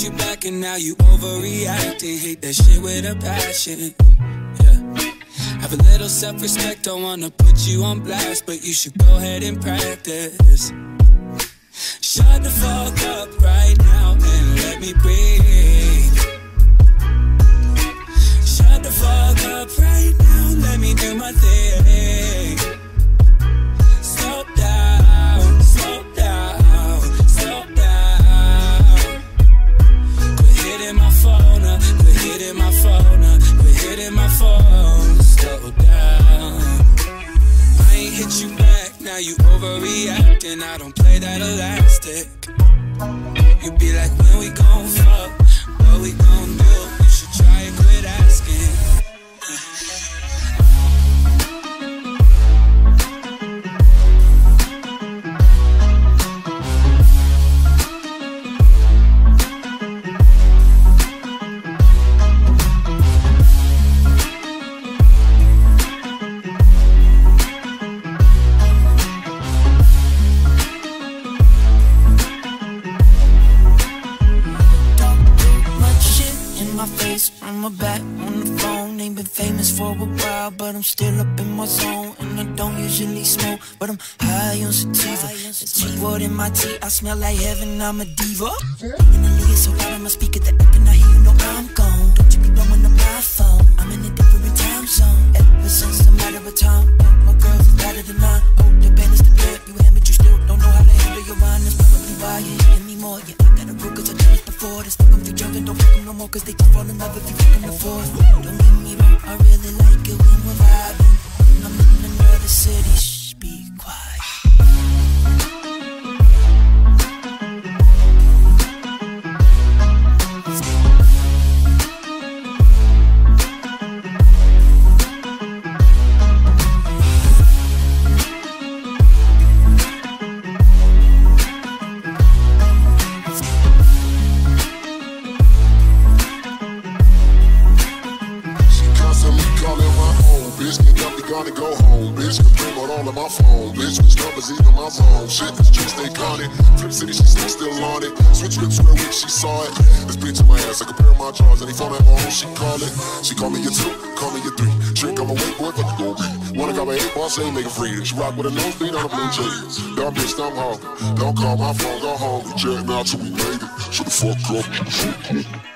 you back and now you overreacting. Hate that shit with a passion. Yeah. Have a little self-respect, don't wanna put you on blast, but you should go ahead and practice. Shut the fuck up right now and let me breathe. Shut the fuck up right now, let me do my thing. Slow down, slow down, slow down. Quit hitting my phone up, quit hitting my phone up, quit hitting my phone. Slow down. I ain't hit you back, now you overreacting. I don't play that elastic. You be like, when we gon' fuck, what we gon' do? You should try and quit asking. On my back, on the phone, ain't been famous for a while, but I'm still up in my zone. And I don't usually smoke, but I'm high on sativa. The G-word in my tea, I smell like heaven, I'm a diva. And the lead so loud on my speaker that I cannot hear you know I'm gone. Don't you be blowing up my phone, I'm in a different time zone. Ever since the matter of time, my girl's better than I. Oh, the band is the dirt, you hand, but you still don't know how to handle your mind. That's probably why you hitting me more. Yeah, I got a rule cause I done it before. That's fuck them too young and don't fuck them no more, cause they just fall in love if you fuck them before. Don't get me wrong, I really like it when we're vibing. When I'm in another city, shh, be quiet. Gonna go home, bitch. Can bring out all of my phone, bitch. Which numbers even my phone? Shit, this chick stay counted. Flip City, she still on it. Switch whips where week she saw it. This bitch in my ass, I compare my charge. Any phone at my home, she call it. She call me your 2, call me your 3. Drink on my weight, boy, fuck you gon' be. Wanna call my 8 ball, say make it free. She rock with a nosebleed on a blue jeans. Dumb bitch, I'm home. Don't call my phone, go home. We jetting out till we made it. Shut the fuck up.